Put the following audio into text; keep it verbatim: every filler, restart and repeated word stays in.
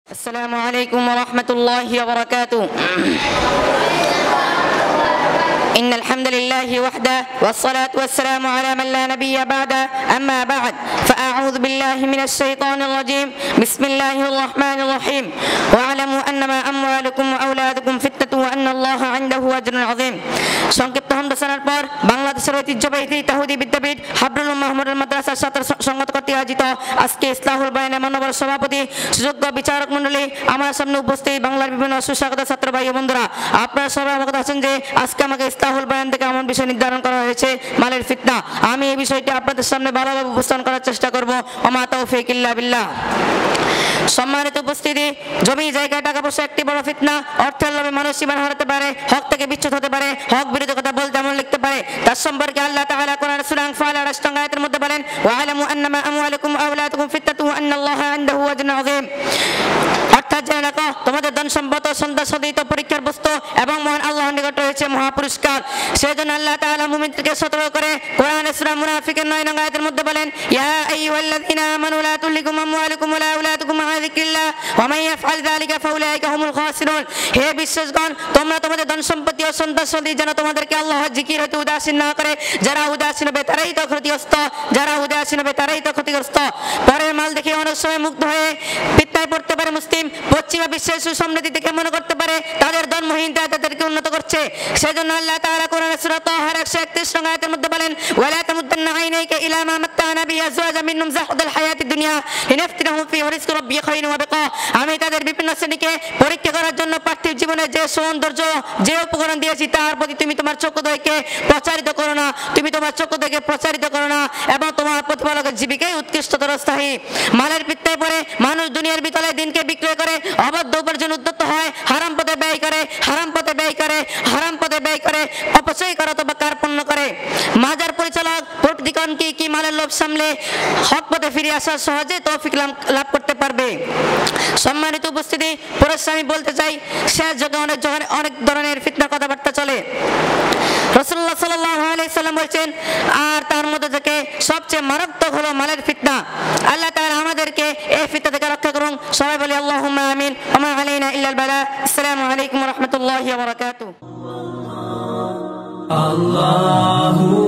Assalamualaikum warahmatullahi wabarakatuh. Innal hamdalillah wahda wassalatu wassalamu ala man la nabiyya ba'da amma ba'd fa a'udzu billahi minasy syaithanir rajim bismillahirrahmanirrahim wa alamu annama amwalukum wa auladukum fitnatun wa anna Allaha 'indahu ajrun 'azim। সংক্ষিপ্ত হামদ শোনার পর বাংলাদেশের ঐতিহ্যবাহী তাহুদি বিদ্যাপীঠ হাবরুল মাহমুদুল মাদ্রাসার ছাত্র সংগত কর্তৃক আয়োজিত আজকে ইসলাহুল বায়ানের মাননীয় সভাপতি সুযোগ্য বিচারক মণ্ডলী আমার সামনে উপস্থিত বাংলার বিভিন্ন সুস্বাগত ছাত্র ভাই ও বন্ধুরা, আপনারা সবাই অবগত আছেন যে আজকে আমাকে ইসলাহুল বায়ান থেকে এমন বিষয় নির্ধারণ করা হয়েছে মালের ফিতনা। আমি এই বিষয়টি আপনাদের সামনে ভালোভাবে উপস্থাপন করার চেষ্টা করব। ওমা তাওফীক ইল্লা বিল্লাহ। সম্মানিত উপস্থিতি, জমি জায়গা টাকা পয়সা একটি বড় ফিতনা। অর্থের লোভে মানুষ সীমা হারাতে পারে, হক থেকে বিচ্যুত হতে পারে, হক বিরোধী কথা বলতে এমন লিখতে পারে। তার সম্পর্কে আল্লাহ তাআলা কোরআন সূরা আনফাল এর অষ্টম আয়াতের মধ্যে বলেন, ওয়া আলামু আন্নামা আমওয়ালুকুম ওয়া আওলাদুকুম ফিতনাতুন ওয়া আন্নাল্লাহা 'ইনদাহু আজরুন 'আযীম। অর্থাৎ জেনে রাখো, তোমাদের ধন সম্পদ ও সন্তান সদিত পরীক্ষার বস্তু এবং মহান আল্লাহর নিকট রয়েছে মহা পুরস্কার। সেজন্য আল্লাহ তাআলা মুমিনদেরকে সতর্ক করে কোরআন সূরা মুনাফিকের নয় নং আয়াতের মধ্যে বলেন, ইয়া আইয়ুহাল্লাযীনা আমানু লা তুলহিকুম আমওয়ালুকুম ওয়া লা আওলাদুকুম আন যিকরিল্লাহ ওয়া মান ইয়াফআল যালিকা ফাউলাইকা হুমুল খাসিরুন। হে বিশ্বাসগণ, তোমরা তোমাদের ধন সম্পত্তি ও সন্তান সদি যেন তোমাদেরকে আল্লাহর জিকির হতে উদাসীন না করে। যারা উদাসীন হবে তারাই তো ক্ষতিগ্রস্ত, যারা উদাসীন হবে তারাই তো ক্ষতিগ্রস্ত। পরের মাল দেখে অনেক সময় মুগ্ধ হয়ে ফিতনায় পড়তে পারে মুসলিম। পশ্চিমা বিশ্বের সুসমৃদ্ধি দেখে মনে করতে পারে তাদের ধর্মহীন তাদেরকে উন্নত করছে। সেজন্য আল্লাহ তাআলা কোরআনের সূরা তাহার একশো একত্রিশ নং আয়াতের মধ্যে বলেন, ওয়ালা তামুদ্দান্না আইনাইকা ইলা মা মাত্তা'না বিহি আজওয়াজাম মিনহুম যাহদাল হায়াতিদ দুনিয়া লিনাফতিনাহুম ফিহি ওয়া রিজকু রাব্বিকা খায়রুন ওয়া আবকা। আমি তাদের বিভিন্ন শ্রেণীকে পরীক্ষা করার জন্য পার্থিব জীবনে যে সৌন্দর্য যে উপকরণ দিয়েছি তার প্রতি তুমি তোমার চক্ষুদ্বয়কে প্রচারিত করো না, তুমি তোমার চক্ষুদ্বয়কে প্রচারিত করো না এবং তোমার প্রতিপালকের জীবিকাই উৎকৃষ্টতর স্থায়ী। মালের পিত্তায় পড়ে মানুষ দুনিয়ার বিতলায় দিনকে বিক্রয় করে, অবাধ্য উপার্জন উদ্যত হয়, হারাম পথে ব্যয় করে, হারাম পথে ব্যয় করে, হারাম পথে ব্যয় করে, অপচয় করে অথবা কার্পণ্য করে। মাজার পরিচালক প্রতিদিন কি কি মালের লোভ সামলে হক পথে ফিরে আসার সহজে তৌফিক লাভ করতে পারবে। সম্মানিত উপস্থিতি, পুরস্কার আমি বলতে চাই, শেষ যুগে অনেক অনেক ধরনের ফিতনার কথাবার্তা চলে। রাসূলুল্লাহ সাল্লাল্লাহু আলাইহি সাল্লাম বলেছেন, আর তার মধ্যে থেকে সবচেয়ে মারাত্মক হলো মালের ফিতনা। আল্লাহ তাআলা আমাদেরকে এই ফিতনা থেকে রক্ষা করুন। সবাই বলি আল্লাহুম্মা আমিন। ওয়া মা আলাইনা ইল্লাল বালা। আসসালামু আলাইকুম ওয়া রাহমাতুল্লাহি ওয়া বারাকাতুহু। আল্লাহু